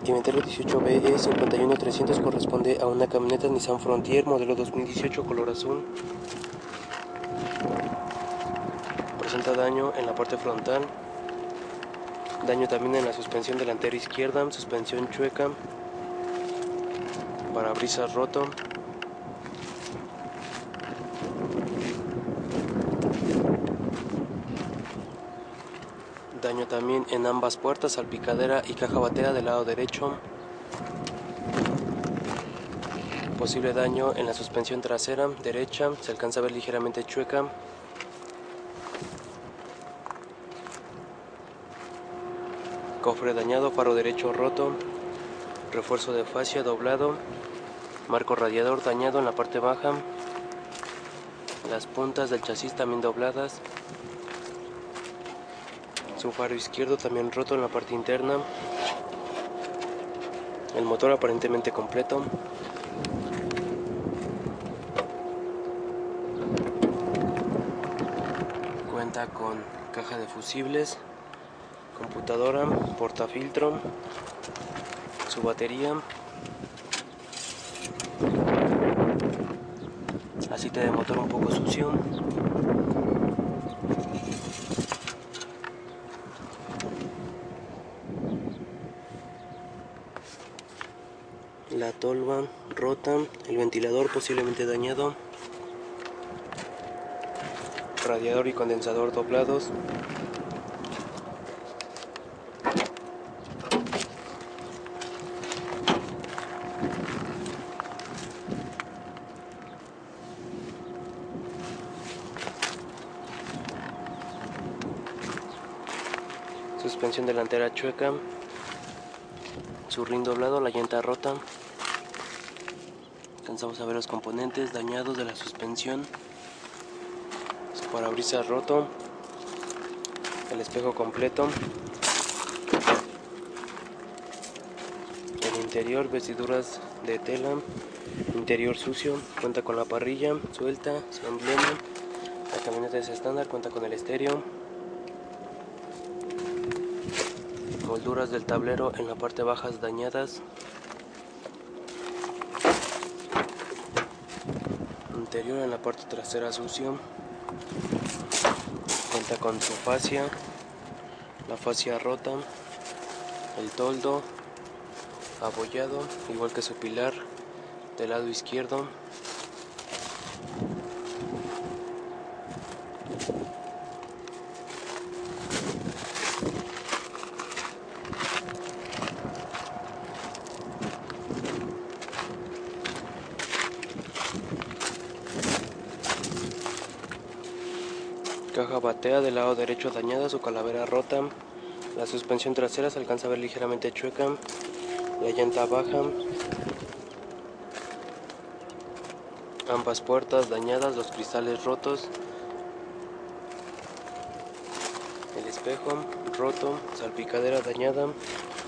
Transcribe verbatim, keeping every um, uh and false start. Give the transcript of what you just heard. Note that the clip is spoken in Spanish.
Inventario dieciocho B E cincuenta y uno trescientos corresponde a una camioneta Nissan Frontier modelo dos mil dieciocho color azul. Presenta daño en la parte frontal, daño también en la suspensión delantera izquierda, suspensión chueca, parabrisas roto, daño también en ambas puertas, salpicadera y caja batea del lado derecho, posible daño en la suspensión trasera derecha, se alcanza a ver ligeramente chueca, cofre dañado, faro derecho roto, refuerzo de fascia doblado, marco radiador dañado en la parte baja, las puntas del chasis también dobladas, su faro izquierdo también roto en la parte interna, el motor aparentemente completo, cuenta con caja de fusibles, computadora, portafiltro, su batería, aceite de motor un poco sucio, la tolva rota, el ventilador posiblemente dañado, radiador y condensador doblados, suspensión delantera chueca, su rin doblado, la llanta rota. Alcanzamos a ver los componentes dañados de la suspensión, su parabrisas roto, el espejo completo, el interior, vestiduras de tela, interior sucio, cuenta con la parrilla suelta, su emblema, la camioneta es estándar, cuenta con el estéreo, molduras del tablero en la parte baja dañadas, interior en la parte trasera sucio, cuenta con su fascia, la fascia rota, el toldo abollado, igual que su pilar del lado izquierdo, caja batea del lado derecho dañada, su calavera rota, la suspensión trasera se alcanza a ver ligeramente chueca, la llanta baja, ambas puertas dañadas, los cristales rotos, el espejo roto, salpicadera dañada,